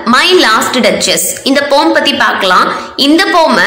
My last duchess. இந்த போம் பத்தி பார்க்கலாம். இந்த போமை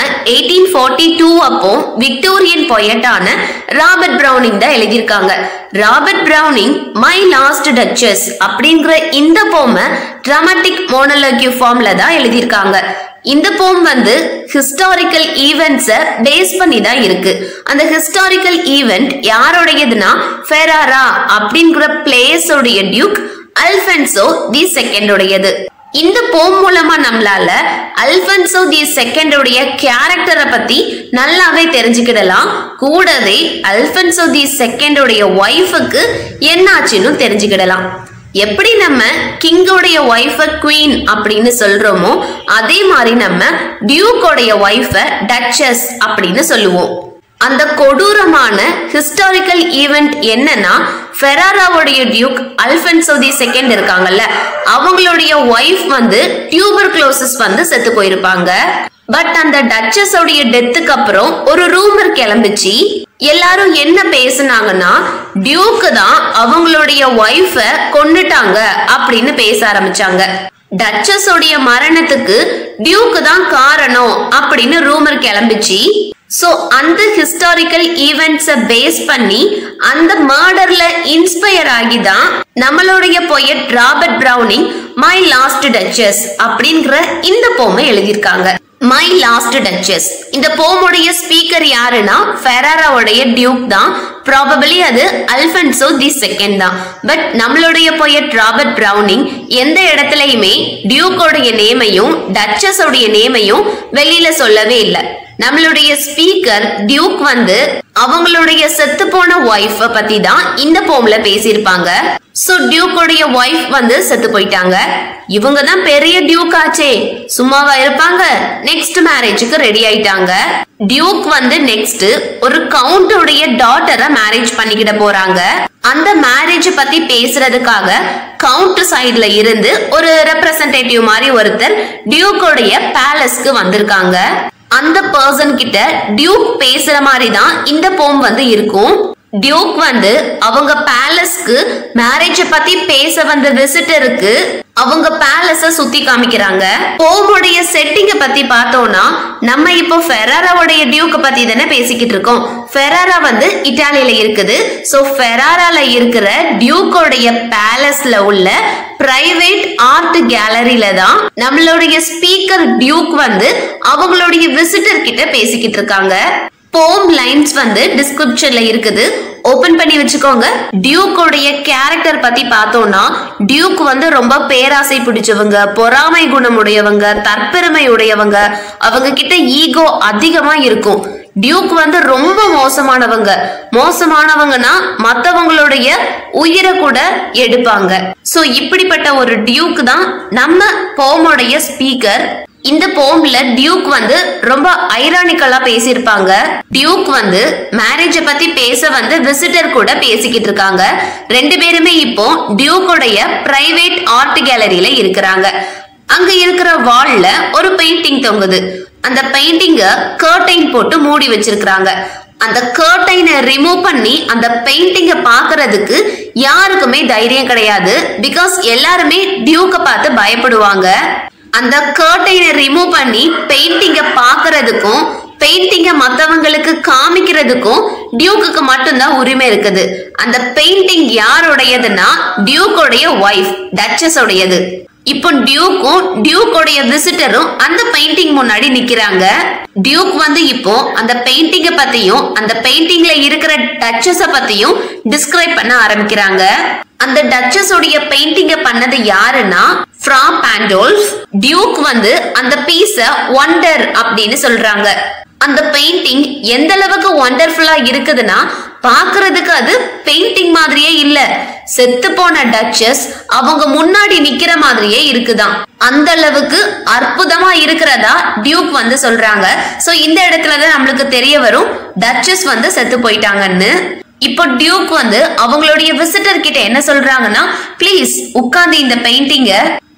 1842 அப்போ விக்டோரியன் பொயட்டான ராபர்ட் பிரவுனிங் தான் எழுதியிருக்காங்க. Robert Browning my last duchess அப்படிங்கிற இந்த போமை டிராமாட்டிக் மோனோலோக்யூ ஃபார்ம்ல தான் எழுதியிருக்காங்க. இந்த போம் வந்து ஹிஸ்டாரிக்கல் ஈவென்ட்ஸை பேஸ் பண்ணி தான் இருக்கு. அந்த ஹிஸ்டாரிக்கல் ஈவென்ட் யாரோடையதுன்னா ஃபெராரா அப்படிங்கிற பிளேஸோடைய டியூக் அல்ஃபன்சோ தி செகண்டோடையது. இந்த போம் மூலமா நம்மளால அல்ஃபன்சோ தி செகண்டோடைய கேரக்டரை பத்தி நல்லாவே தெரிஞ்சுக்கிடலாம். கூடவே அல்ஃபன்சோ தி செகண்டோடைய ஒய்ஃபுக்கு என்னாச்சுன்னு தெரிஞ்சுக்கிடலாம். எப்படி நம்ம கிங்கோடைய ஒய்ஃப குவீன் அப்படின்னு சொல்றோமோ அதே மாதிரி நம்ம டியூக்கோடைய ஒய்ஃப டச்சஸ் அப்படின்னு சொல்லுவோம். அந்த கொடூரமான ஹிஸ்டாரிக்கல் ஈவென்ட் என்னன்னா ஃபெராராவுடைய டியூக் அல்ஃபன்சோ தி செகண்ட் இருக்காங்கல்ல, அவங்களுடைய ஒய்ஃப் வந்து டியூபர்குலோசிஸ் வந்து செத்து போயிருப்பாங்க. பட் அந்த டச்சஸ் உடைய டெத்துக்கு அப்புறம் ஒரு ரூமர் கிளம்பிச்சு. எல்லாரும் என்ன பேசுனாங்கன்னா டியூக்கு தான் அவங்களுடைய ஒய்ஃப கொன்னுட்டாங்க அப்படின்னு பேச ஆரம்பிச்சாங்க. டச்சஸ் உடைய மரணத்துக்கு டியூக்கு தான் காரணம் அப்படின்னு ரூமர் கிளம்பிச்சு. சோ அந்த ஹிஸ்டாரிக்கல் ஈவென்ட்ஸை பேஸ் பண்ணி அந்த மர்டர்ல இன்ஸ்பயர் ஆகி தான் நம்மளுடைய poet Robert Browning my last duchess அப்படிங்கிற இந்த போமை எழுதியிருக்காங்க. My last duchess. இந்த போமுடைய ஸ்பீக்கர் யாருன்னா ஃபெராராவுடைய டியூக் தான். ப்ராபபிலி அது அல்ஃபன்சோ தி செகண்ட் தான். பட் நம்மளுடைய போயட் ராபர்ட் பிரவுனிங் எந்த இடத்துலயுமே டியூக்கோடைய நேமையும் டச்சஸ் உடைய நேமையும் வெளியில சொல்லவே இல்லை. நம்மளுடைய ஸ்பீக்கர் டியூக் வந்து அவங்களுடைய செத்து போன ஒய்ஃப பத்தி தான் இந்த போம்ல பேசியிருப்பாங்க. சோ டியூக்கோடைய ஒய்ஃப் வந்து செத்து போயிட்டாங்க. இவங்க தான் பெரிய டியூக் ஆச்சே, சும்மாவா இருப்பாங்க? நெக்ஸ்ட் மேரேஜுக்கு ரெடி ஆயிட்டாங்க. டியூக் வந்து நெக்ஸ்ட் ஒரு கவுண்டோடைய டாட்டரை மேரேஜ் பண்ணிக்கிட போறாங்க. அந்த மேரேஜ் பத்தி பேசுறதுக்காக கவுண்ட் சைடுல இருந்து ஒரு ரெப்ரசன்டேட்டிவ் மாதிரி ஒருத்தர் டியூக்கோடைய பேலஸ்க்கு வந்திருக்காங்க. அந்த பர்சன் கிட்ட டியூக் பேசுற மாதிரி தான் இந்த போம் வந்து இருக்கும். டியூக் வந்து அவங்க பேலஸ்க்கு மேரேஜ பத்தி பேச வந்த விசிட்டருக்கு அவங்க பேலஸ சுத்தி காமிக்கிறாங்க. போமுடைய செட்டிங்க பத்தி பார்த்தோம்னா நம்ம இப்போ ஃபெராராவுடைய டியூக்க பத்தி தானே பேசிக்கிட்டு இருக்கோம். ஃபெராரா வந்து இட்டாலியில இருக்குது. சோ ஃபெராரால இருக்கிற டியூக்கோடைய பேலஸ்ல உள்ள பிரைவேட் ஆர்ட் கேலரியில தான் நம்மளுடைய ஸ்பீக்கர் டியூக் வந்து அவங்களுடைய விசிட்டர் கிட்ட பேசிக்கிட்டு இருக்காங்க. போம் லைன்ஸ் வந்து டிஸ்கிரிப்ஷன்ல இருக்குது, ஓபன் பண்ணி வச்சுக்கோங்க. டியூக்கோடைய கேரக்டர் பத்தி பார்த்தோம்னா டியூக் வந்து ரொம்ப பேராசை பிடிச்சவங்க, பொறாமை குணம் உடையவங்க, தற்பெருமை உடையவங்க. அவங்க கிட்ட ஈகோ அதிகமா இருக்கும். டியூக் வந்து ரொம்ப மோசமானவங்கன்னா மத்தவங்களுடைய உயிரை கூட எடுப்பாங்க. சோ இப்படிப்பட்ட ஒரு டியூக் தான் நம்ம போமுடைய ஸ்பீக்கர். இந்த போம்ல டியூக் வந்து ரொம்ப ஐரானிக்கலா பேசியிருப்பாங்க. டியூக் வந்து மேரேஜ பத்தி பேச வந்து விசிட்டர் கூட பேசிக்கிட்டு இருக்காங்க. ரெண்டு பேருமே இப்போ டியூக்கோடைய பிரைவேட் ஆர்ட் கேலரியில இருக்கிறாங்க. அங்க இருக்கிற வால்ல ஒரு பெயிண்டிங் தொங்குது. அந்த பெயிண்டிங்க கர்டைன் போட்டு மூடி வச்சிருக்காங்க. அந்த கர்டைனை ரிமூவ் பண்ணி அந்த பெயிண்டிங்க பாக்குறதுக்கு யாருக்குமே தைரியம் கிடையாது. பிகாஸ் எல்லாருமே டியூக்க பார்த்து பயப்படுவாங்க. அந்த கர்டைனை ரிமூவ் பண்ணி பெயிண்டிங்க பாக்குறதுக்கும் பெயிண்டிங்க மத்தவங்களுக்கு காமிக்கிறதுக்கும் டியூக்கு மட்டும்தான் உரிமை இருக்குது. அந்த பெயிண்டிங் யாருடையதுன்னா டியூக்கோடைய ஒய்ஃப் டச்சஸ் உடையது. இப்போ டியூக்கும் டியூக்கோடைய விசிட்டரும் அந்த பெயிண்டிங் முன்னாடி நிக்கிறாங்க. டியூக் வந்து இப்போ அந்த பெயிண்டிங்க பத்தியும் அந்த பெயிண்டிங்ல இருக்கிற டச்சஸ பத்தியும் டிஸ்கிரைப் பண்ண ஆரம்பிக்கிறாங்க. அந்த டச்சஸ் உடைய பெயிண்டிங்க பண்ணது யாருன்னா ஃப்ரா பாண்டோல்ஃப். டியூக் வந்து அந்த பீஸ வண்டர் அப்படின்னு சொல்றாங்க. அந்த பெயிண்டிங் எந்த அளவுக்கு வண்டர்ஃபுல்லா இருக்குதுன்னா பாக்குறதுக்கு அது பெயிண்டிங் மாதிரியே இல்ல, செத்து போன டச்சஸ் அவங்க முன்னாடி நிக்கிற மாதிரியே இருக்குதான். அந்த அளவுக்கு அற்புதமா இருக்கிறதா டியூக் வந்து சொல்றாங்க. சோ இந்த இடத்துலதான் நம்மளுக்கு தெரிய வரும் டச்சஸ் வந்து செத்து போயிட்டாங்கன்னு. இப்போ டியூக் வந்து அவங்களுடைய விசிட்டர் கிட்ட என்ன சொல்றாங்கன்னா, ப்ளீஸ் உட்கார்ந்து இந்த பெயிண்டிங்க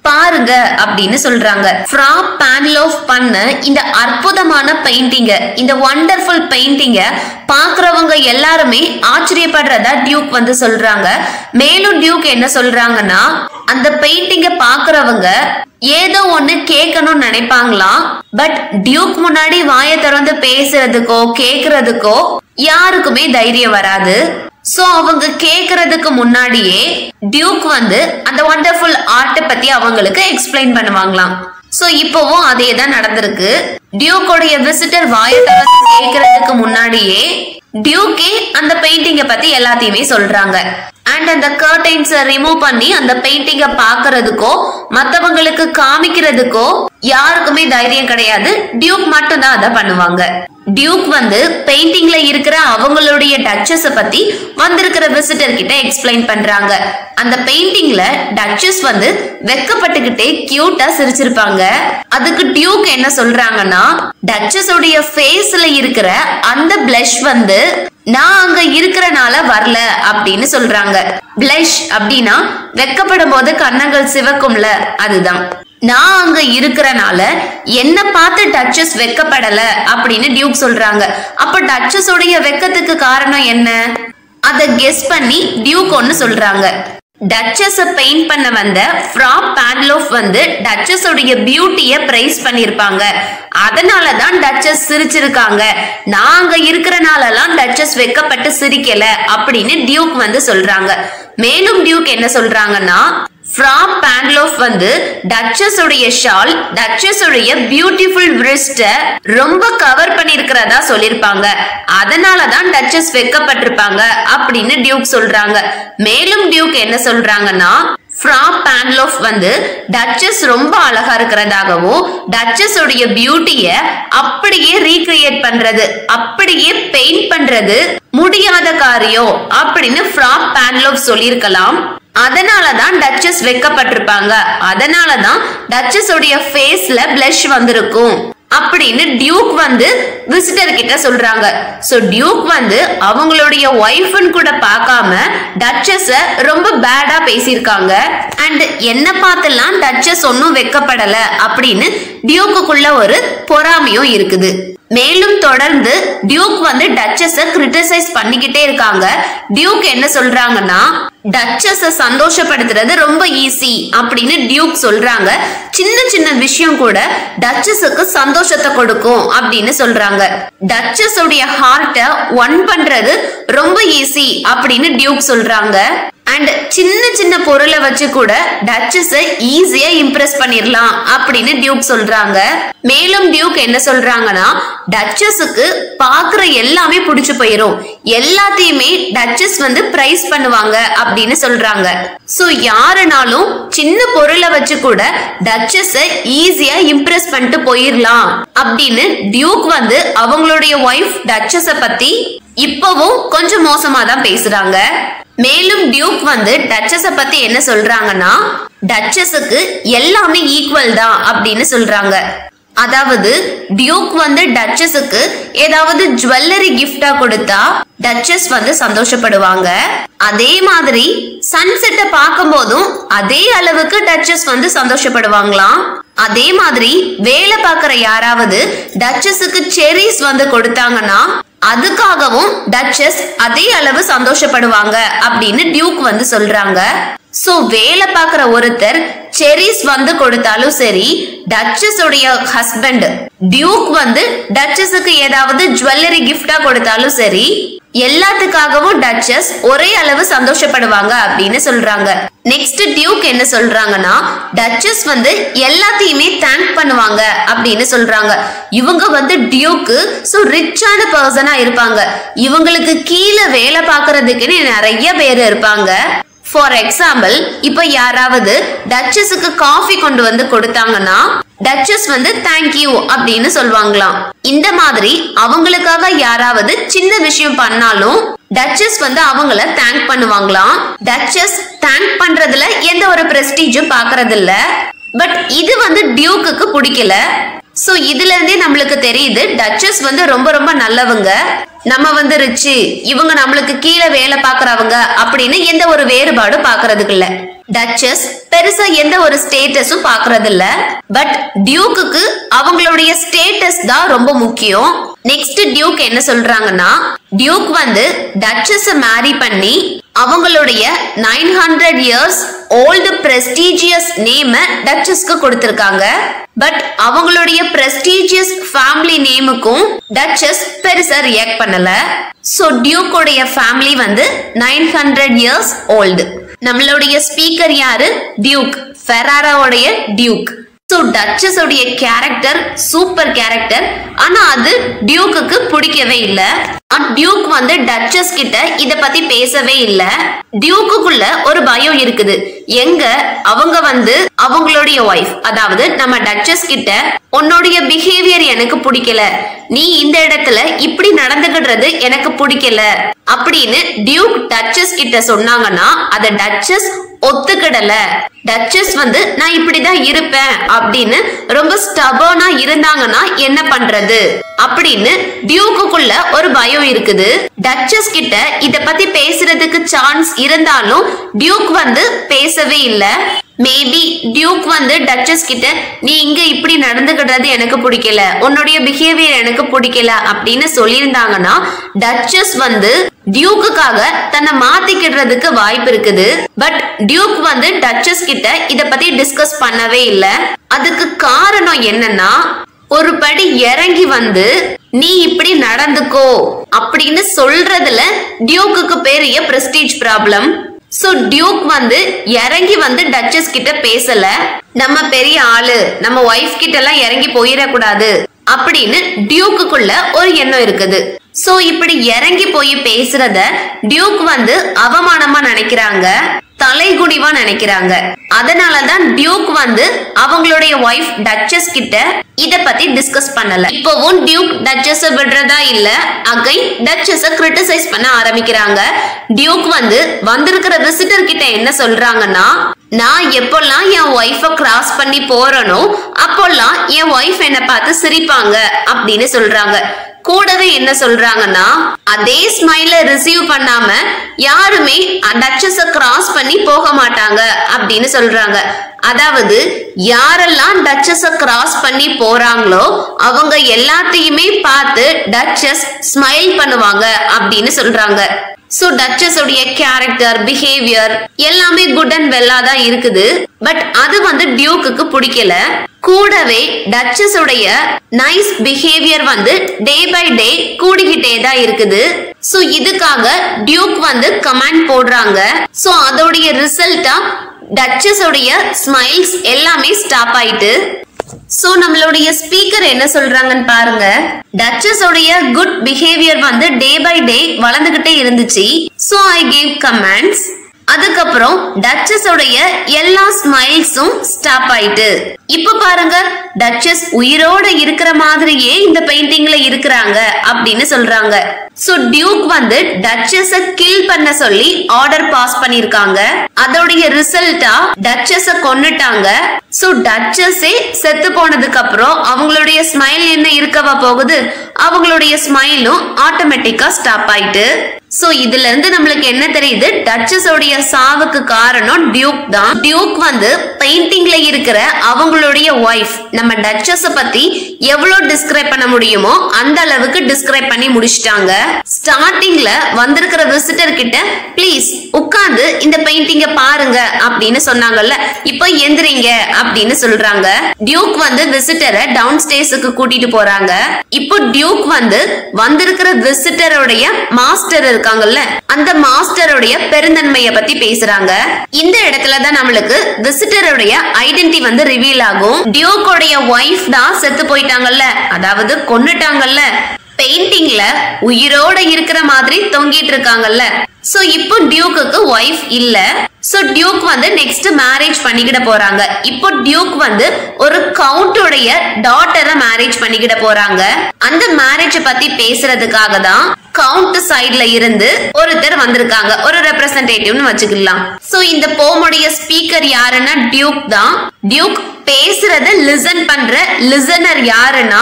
பாருங்க அப்படின்னு சொல்றாங்க. ஃப்ரா பான்லோஃப் பண்ண இந்த அற்புதமான பெயிண்டிங்க, இந்த வண்டர்ஃபுல் பெயிண்டிங்க பாக்குறவங்க எல்லாருமே ஆச்சரியப்படுறதா டியூக் வந்து சொல்றாங்க. மேலும் டியூக் என்ன சொல்றாங்கன்னா, அந்த பெயிண்டிங்க பாக்குறவங்க ஏதோ ஒண்ணு கேட்கணும்னு நினைப்பாங்களாம். பட் டியூக் முன்னாடி வாயை திறந்து பேசுறதுக்கோ கேக்குறதுக்கோ யாருக்குமே தைரியம் வராது. சோ அவங்க கேக்குறதுக்கு முன்னாடியே டியூக் வந்து அந்த வண்டர்ஃபுல் ஆர்ட் பத்தி அவங்களுக்கு எக்ஸ்பிளைன் பண்ணுவாங்களாம். சோ இப்பவும் அதே தான் நடந்திருக்கு. டியூக்கோடைய விசிட்டர் வாயை திறந்து கேக்குறதுக்கு முன்னாடியே டியூக்கே அந்த பெயிண்டிங்க பத்தி எல்லாத்தையுமே சொல்றாங்க. அண்ட் அந்த கர்டைன்ஸை ரிமூவ் பண்ணி அந்த பெயிண்டிங்க பாக்குறதுக்கோ மத்தவங்களுக்கு காமிக்கிறதுக்கோ யாருக்குமே தைரியம் கிடையாது. டியூக் மட்டும் தான் அதை பண்ணுவாங்க. டியூக் வந்து பெயிண்டிங்ல இருக்கிற அவங்களுடைய டச்சஸ பத்தி வந்திருக்கிற விசிட்டர் கிட்ட எக்ஸ்பிளைன் பண்றாங்க. அந்த பெயிண்டிங்ல டச்சஸ் வந்து வெக்கப்பட்டுக்கிட்டே கியூட்டா சிரிச்சிருப்பாங்க. அதுக்கு டியூக் என்ன சொல்றாங்கன்னா, டச்சஸ் உடைய ஃபேஸ்ல இருக்கிற அந்த பிளஷ் வந்து நான் அங்க இருக்கிறனால வரல அப்படின்னு சொல்றாங்க. பிளஷ் அப்படின்னா வெக்கப்படும் போது கன்னங்கள் சிவக்கும்ல, அதுதான். நான் அங்க இருக்கிறனால என்ன பார்த்து டச்சஸ் வெக்கப்படல அப்படின்னு டியூக் சொல்றாங்க. அப்ப டச்சஸ் உடைய வெக்கத்துக்கு காரணம் என்ன? அதை கெஸ் பண்ணி டியூக் ஒன்னு சொல்றாங்க. டச்சஸ் பெயிண்ட் பண்ண வந்த ஃப்ரா பான்லோஃப் வந்து டச்சஸ் உடைய பியூட்டியை பிரைஸ் பண்ணிருப்பாங்க. அதனாலதான் டச்சஸ் சிரிச்சிருக்காங்க. நான் அங்க இருக்கிறனாலலாம் டச்சஸ் வெக்கப்பட்டு சிரிக்கல அப்படின்னு டியூக் வந்து சொல்றாங்க. மேலும் டியூக் என்ன சொல்றாங்கன்னா, ஃப்ரா பான்லோஃப் வந்து டச்சஸ் உடைய ஷால், டச்சஸ் உடைய பியூட்டிஃபுல் விரிஸ்ட ரொம்ப கவர் பண்ணிருக்கிறதா சொல்லிருப்பாங்க. அதனாலதான் டச்சஸ் வெக்கப்பட்டிருப்பாங்க அப்படின்னு டியூக் சொல்றாங்க. மேலும் டியூக் என்ன சொல்றாங்கன்னா, ஃப்ரா பான்லோஃப் வந்து டச்சஸ் ரொம்ப அழகா இருக்கிறதாகவும் டச்சஸ் உடைய பியூட்டிய அப்படியே ரீக்ரியேட் பண்றது, அப்படியே பெயிண்ட் பண்றது முடியாத காரியம் அப்படின்னு ஃப்ரா பான்லோஃப் சொல்லியிருக்கலாம். அதனாலதான் டச்சஸ் வெக்கப்பட்டிருப்பாங்க. அதனாலதான் டச்சஸ் உடைய ஃபேஸ்ல பிளஷ் வந்திருக்கும் அப்படின்னு டியூக் வந்து விசிட்டர் கிட்ட சொல்றாங்க. சோ டியூக் வந்து அவங்களுடைய ஒய்ஃப்னு கூட பார்க்காம டச்சஸ ரொம்ப பேடா பேசியிருக்காங்க. அண்ட் என்ன பார்த்தெல்லாம் டச்சஸ் ஒன்னும் வெக்கப்படல அப்படின்னு டியூக்குள்ள ஒரு பொறாமையும் இருக்குது. மேலும் தொடர்ந்து டியூக் வந்து டச்சஸ கிரிட்டிசைஸ் பண்ணிக்கிட்டே இருக்காங்க. டியூக் என்ன சொல்றாங்கன்னா, டச்சஸ சந்தோஷப்படுத்துறது ரொம்ப ஈஸி அப்படின்னு டியூக் சொல்றாங்க. சின்ன சின்ன விஷயம் கூட டச்சஸுக்கு சந்தோஷத்தை கொடுக்கும் அப்படின்னு சொல்றாங்க. டச்சஸ் உடைய ஹார்ட்டை ஒன் பண்றது ரொம்ப ஈஸி அப்படின்னு டியூக் சொல்றாங்க. அண்ட் சின்ன சின்ன பொருளை வச்சு கூட டச்சஸை ஈஸியா இம்ப்ரெஸ் பண்ணிடலாம் அப்படின்னு டியூக் சொல்றாங்க. மேலும் டியூக் என்ன சொல்றாங்கன்னா, டச்சஸுக்கு பாக்குற எல்லாமே பிடிச்சு போயிரும், எல்லாத்தையுமே டச்சஸ் வந்து பிரைஸ் பண்ணுவாங்க அப்படின்னு சொல்றாங்க. சோ யாருனாலும் சின்ன பொருளை வச்சு கூட டச்சஸை ஈஸியா இம்ப்ரெஸ் பண்ணிட்டு போயிடலாம் அப்படின்னு டியூக் வந்து அவங்களுடைய ஒய்ஃப் டச்சஸை பத்தி இப்பவும் கொஞ்சம் மோசமா தான் பேசுறாங்க. மேலும் டியூக் வந்து டச்சஸ பத்தி என்ன சொல்றாங்கன்னா, டச்சஸுக்கு எல்லாமே ஈக்குவல் தான் அப்படின்னு சொல்றாங்க. அதாவது டியூக் வந்து டச்சஸுக்கு ஏதாவது ஜுவல்லரி கிஃப்டா கொடுத்தா டச்சஸ் வந்து சந்தோஷப்படுவாங்க. அதே மாதிரி சன்செட்டை பார்க்கும் போதும் அதே அளவுக்கு டச்சஸ் வந்து சந்தோஷப்படுவாங்களாம். அதே மாதிரி வேலை பார்க்கிற யாராவது டச்சஸுக்கு செரிஸ் வந்து கொடுத்தாங்கன்னா அதுக்காகவும் டச்சஸ் அதே அளவு சந்தோஷப்படுவாங்க அப்படின்னு டியூக் வந்து சொல்றாங்க. சோ வேலை பார்க்கிற ஒருத்தர் செரிஸ் வந்து கொடுத்தாலும் சரி, டச்சஸ் உடைய ஹஸ்பண்ட் டியூக் வந்து டச்சஸுக்கு ஏதாவது ஜுவல்லரி கிஃப்டா கொடுத்தாலும் சரி, எல்லாத்துக்காகவும் டச்சஸ் ஒரே அளவு சந்தோஷப்படுவாங்க அப்படின்னு சொல்றாங்க. நெக்ஸ்ட் டியூக் என்ன சொல்றாங்கன்னா, டச்சஸ் வந்து எல்லாத்தையுமே தேங்க் பண்ணுவாங்க அப்படின்னு சொல்றாங்க. இவங்க வந்து டியூக்கு சோ ரிச்சான பர்சனா இருப்பாங்க. இவங்களுக்கு கீழே வேலை பார்க்கறதுக்குன்னு நிறைய பேர் இருப்பாங்க. ஃபார் எக்ஸாம்பிள், இப்ப யாராவது டச்சஸுக்கு காஃபி கொண்டு வந்து கொடுத்தாங்கன்னா டச்சஸ் வந்து தேங்க்யூ அப்படின்னு சொல்லுவாங்களாம். இந்த மாதிரி அவங்களுக்காக யாராவது சின்ன விஷயம் பண்ணாலும் டச்சஸ் வந்து அவங்கள தேங்க் பண்ணுவாங்களாம். டச்சஸ் தேங்க் பண்றதுல எந்த ஒரு பிரஸ்டீஜும் பாக்குறது இல்ல. பட் இது வந்து டியூக்கு பிடிக்கல. சோ இதுல இருந்தே நம்மளுக்கு தெரியுது டச்சஸ் வந்து ரொம்ப ரொம்ப நல்லவங்க. நம்ம வந்து ரிச்சு, இவங்க நம்மளுக்கு கீழே வேலை பாக்குறவங்க அப்படின்னு எந்த ஒரு வேறுபாடும் பாக்குறதுக்கு இல்ல. டச்சஸ் பெருசா எந்த ஒரு ஸ்டேட்டஸும் பாக்குறது இல்ல. பட் டியூக்குக்கு அவங்களுடைய ஸ்டேட்டஸ் தான் ரொம்ப முக்கியம். நெக்ஸ்ட் டியூக் என்ன சொல்றாங்கன்னா, டியூக் வந்து டச்சஸ மேரி பண்ணி அவங்களுடைய 900 years old prestigious நேம் டச்சஸ்க்கு கொடுத்திருக்காங்க. பட் அவங்களுடைய prestigious ஃபேமிலி நேமுக்கும் டச்சஸ் பெருசா ரியாக்ட் பண்ணல. சோ டியூக்கோடைய ஃபேமிலி வந்து 900 years old. நம்மளுடைய ஸ்பீக்கர் யாரு? டியூக், ஃபெராராவுடைய டியூக். சோ டச்சஸ் உடைய கேரக்டர் சூப்பர் கேரக்டர். ஆனா அது டியூக்குக்கு பிடிக்கவே இல்ல. டியூக் வந்து டச்சஸ் கிட்ட இத பத்தி பேசவே இல்ல. டியூக்குள்ள ஒரு பயம் இருக்குது. எங்க அவங்க வந்து அவங்களுடைய வைஃப், அதாவது நம்ம டச்சஸ் கிட்ட உன்னுடைய பிஹேவியர் எனக்கு பிடிக்கல, நீ இந்த இடத்துல இப்படி நடந்துகிடுறது எனக்கு பிடிக்கல அப்படின்னு டியூக் டச்சஸ் கிட்ட சொன்னாங்கன்னா அத டச்சஸ் ஒத்துக்கிடல. டச்சஸ் வந்து நான் இப்படிதான் இருப்பேன் அப்படின்னு ரொம்ப ஸ்டபர்னா இருந்தாங்கன்னா என்ன பண்றது அப்படின்னு டியூக்குள்ள ஒரு பயம் இருக்குது. டச்சஸ் கிட்ட இத பத்தி பேசுறதுக்கு சான்ஸ் இருந்தாலும் டியூக் வந்து பேசவே இல்ல. மேபி டியூக் வந்து டச்சஸ் கிட்ட நீ இங்க இப்படி நடந்துகிடுறது எனக்கு பிடிக்கல, உன்னுடைய பிஹேவியர் எனக்கு பிடிக்கல அப்படின்னு சொல்லியிருந்தாங்கன்னா டச்சஸ் வந்து டியூக்குக்காக தன்னை மாத்திக்கிடுறதுக்கு வாய்ப்பு இருக்குது. பட் டியூக் வந்து டச்சஸ் கிட்ட இத பத்தி டிஸ்கஸ் பண்ணவே இல்ல. அதுக்கு காரணம் என்னன்னா, ஒரு படி இறங்கி வந்து நீ இப்படி நடந்துக்கோ அப்படின்னு சொல்றதுல டியூக்குக்கு பெரிய பிரஸ்டீஜ் ப்ராப்ளம். சோ டியூக் வந்து இறங்கி வந்து டச்சஸ் கிட்ட பேசல. நம்ம பெரிய ஆளு, நம்ம வைஃப் கிட்ட எல்லாம் இறங்கி போயிடக்கூடாது அப்படின்னு டியூக்குள்ள ஒரு எண்ணம் இருக்குது. சோ இப்படி இறங்கி போய் பேசுறத டியூக் வந்து அவமானமா நினைக்கிறாங்க, தலைகுனிவா நினைக்கிறாங்க. அதனாலதான் டியூக் வந்து அவங்களுடைய வைஃப் டச்சஸ் கிட்ட இத பத்தி டிஸ்கஸ் பண்ணல. இப்பவும் டியூக் டச்சஸ் விடுறதா இல்ல, அகைன் டச்சஸ கிரிட்டிசைஸ் பண்ண ஆரம்பிக்கிறாங்க. டியூக் வந்து வந்திருக்கிற விசிட்டர் கிட்ட என்ன சொல்றாங்கன்னா, நான் எப்பெல்லாம் என் வைஃப கிராஸ் பண்ணி போறனோ அப்பெல்லாம் என் வைஃப் என்ன பார்த்து சிரிப்பாங்க அப்படின்னு சொல்றாங்க. கூடவே என்ன சொல்றாங்கன்னா, அதே ஸ்மைல ரிசீவ் பண்ணாம யாருமே டச்சஸ கிராஸ் பண்ணி போக மாட்டாங்க அப்படின்னு சொல்றாங்க. அதாவது யாரெல்லாம் டச்சஸ கிராஸ் பண்ணி போறாங்களோ அவங்க எல்லாத்தையுமே பார்த்து டச்சஸ் ஸ்மைல் பண்ணுவாங்க அப்படின்னு சொல்றாங்க. சோ டச்சஸ் உடைய கேரக்டர், பிஹேவியர் எல்லாமே குட் அண்ட் வெல்லா தான் இருக்குது. பட் அது வந்து டியூக்குக்கு பிடிக்கல. கூடவே டச்சஸ் உடைய நைஸ் பிஹேவியர் வந்து டே பை டே கூடிக்கிட்டே தான் இருக்குது. சோ இதுக்காக டியூக் வந்து கமெண்ட் போடுறாங்க. சோ அதோடைய ரிசல்ட்டா டச்சஸ் உடைய ஸ்மைல்ஸ் எல்லாமே ஸ்டாப் ஆயிட்டு. சோ நம்மளுடைய ஸ்பீக்கர் என்ன சொல்றாங்கன்னு பாருங்க. டச்சஸ் உடைய குட் பிஹேவியர் வந்து டே பை டே வளர்ந்துகிட்டே இருந்துச்சு. So I gave comments. அதுக்கப்புறம் டச்சஸ் உடைய எல்லா ஸ்மைல்ஸும் ஸ்டாப் ஆயிட்டு. இப்ப பாருங்க, டச்சஸ் உயிரோட இருக்கிற மாதிரியே இந்த பெயிண்டிங்ல இருக்கிறாங்க அப்படின்னு சொல்றாங்க. சோ டியூக் வந்து டச்சஸ கில் பண்ண சொல்லி ஆர்டர் பாஸ் பண்ணிருக்காங்க. அதோடைய ரிசல்ட்டா டச்சஸ கொன்னுட்டாங்க. சோ டச்சஸே செத்து போனதுக்கு அப்புறம் அவங்களுடைய ஸ்மைல் என்ன இருக்கவா போகுது, அவங்களுடைய ஸ்மைலும் ஆட்டோமேட்டிக்கா ஸ்டாப் ஆயிட்டு. சோ இதுல இருந்து நம்மளுக்கு என்ன தெரியுது, டச்சஸ் உடைய சாவுக்கு காரணம் டியூக் தான். டியூக் வந்து பெயிண்டிங்ல இருக்கிற அவங்களுடைய வைஃப் நம்ம டச்சஸ பத்தி எவ்வளவு டிஸ்கிரைப் பண்ண முடியுமோ அந்த அளவுக்கு டிஸ்கிரைப் பண்ணி முடிச்சிட்டாங்க. ஸ்டார்டிங்ல வந்திருக்கிற விசிட்டர் கிட்ட ப்ளீஸ் உட்கார்ந்து இந்த பெயிண்டிங்க பாருங்க அப்படின்னு சொன்னாங்கல்ல, இப்போ எந்திரிங்க அப்படின்னு சொல்றாங்க. டியூக் வந்து விசிட்டரை டவுன் ஸ்டேர்ஸ்க்கு கூட்டிட்டு போறாங்க. இப்போ டியூக் வந்து வந்திருக்கிற விசிட்டருடைய மாஸ்டர் இருக்காங்கல்ல, அந்த மாஸ்டருடைய பெருந்தன்மையை பத்தி பேசுறாங்க. இந்த இடத்துலதான் நம்மளுக்கு விசிட்டருடைய ஐடென்டிட்டி வந்து ரிவீல் ஆகும். டியூக்கோடைய வைஃப் தான் செத்து போயிட்டாங்கல்ல, அதாவது கொன்னுட்டாங்கல்ல. பெயிண்டிங்ல உயிரோட இருக்கிற மாதிரி தொங்கிட்டு இருக்காங்கல்ல. சோ இப்போ டியூக்கு வைஃப் இல்ல. சோ டியூக் வந்து நெக்ஸ்ட் மேரேஜ் பண்ணிக்கிட போறாங்க. இப்போ டியூக் வந்து ஒரு கவுண்டோடைய டாட்டரை மேரேஜ் பண்ணிக்கிட போறாங்க. அந்த மேரேஜ் பத்தி பேசுறதுக்காக தான் கவுண்ட் சைடுல இருந்து ஒருத்தர் வந்திருக்காங்க, ஒரு ரெப்ரசன்டேட்டிவ்னு வச்சுக்கலாம். சோ இந்த போமுடைய ஸ்பீக்கர் யாருன்னா டியூக் தான். டியூக் பேசுறத லிசன் பண்ற லிசனர் யாருன்னா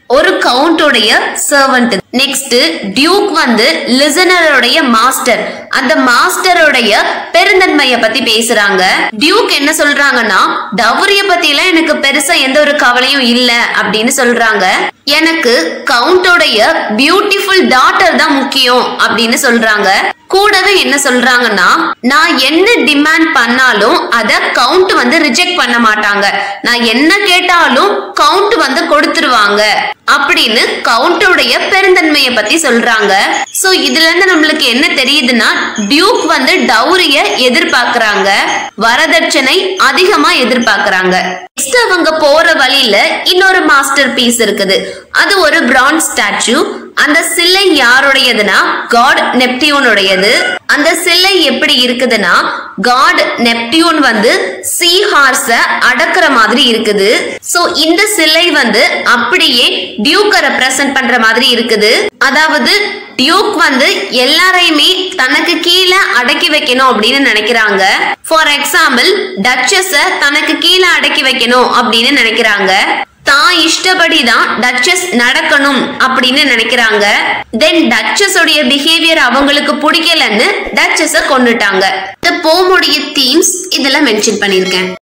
ஒரு கவுண்டோடைய சர்வன்ட். நெக்ஸ்ட் டியூக் வந்து லிசனருடைய மாஸ்டர். அந்த மாஸ்டருடைய பெருந்தன்மைய பத்தி பேசுறாங்க. டியூக் என்ன சொல்றாங்கன்னா, டவுரிய பத்தி எல்லாம் எனக்கு பெருசா எந்த ஒரு கவலையும் இல்ல அப்படின்னு சொல்றாங்க. எனக்கு கவுண்டோடைய பியூட்டிஃபுல் டாட்டர் தான் முக்கியம் அப்படின்னு சொல்றாங்க. கூடவே என்ன சொல்றாங்கன்னா, நான் என்ன டிமாண்ட் பண்ணாலும் அத கவுண்ட் வந்து ரிஜெக்ட் பண்ண மாட்டாங்க, நான் என்ன கேட்டாலும் கவுண்ட் வந்து கொடுத்துருவாங்க அப்படின்னு கவுண்டோடைய பெருந்தன்மையை பத்தி சொல்றாங்க. சோ இதுல இருந்து நம்மளுக்கு என்ன தெரியுதுன்னா, டியூக் வந்து டவுரிய எதிர்பார்க்கறாங்க, வரதட்சணை அதிகமா எதிர்பார்க்கறாங்க. நெக்ஸ்ட் அவங்க போற வழியில இன்னொரு மாஸ்டர் பீஸ் இருக்குது. அது ஒரு பிரான்ஸ் ஸ்டாச்சு. அந்த சிலை யாருடையதுன்னா காட் நெப்டியூனுடையது. அந்த சிலை எப்படி இருக்குதுன்னா, காட் நெப்டியூன் வந்து சீ ஹார்ஸ அடக்குற மாதிரி இருக்குது. சோ இந்த சிலை வந்து அப்படியே டியூக்க ரெப்ரசன்ட் பண்ற மாதிரி இருக்குது. அதாவது டியூக் வந்து எல்லாரையுமே தனக்கு கீழே அடக்கி வைக்கணும் அப்படின்னு நினைக்கிறாங்க. ஃபார் எக்ஸாம்பிள், டச்சஸ தனக்கு கீழே அடக்கி வைக்கணும் அப்படின்னு நினைக்கிறாங்க. தான் இஷ்டப்படிதான் டச்சஸ் நடக்கணும் அப்படின்னு நினைக்கிறாங்க. தென் டச்சஸ் உடைய பிஹேவியர் அவங்களுக்கு பிடிக்கலன்னு டச்சஸ கொண்டுட்டாங்க. இந்த போமுடைய தீம்ஸ் இதெல்லாம் மென்ஷன் பண்ணிருக்கேன்.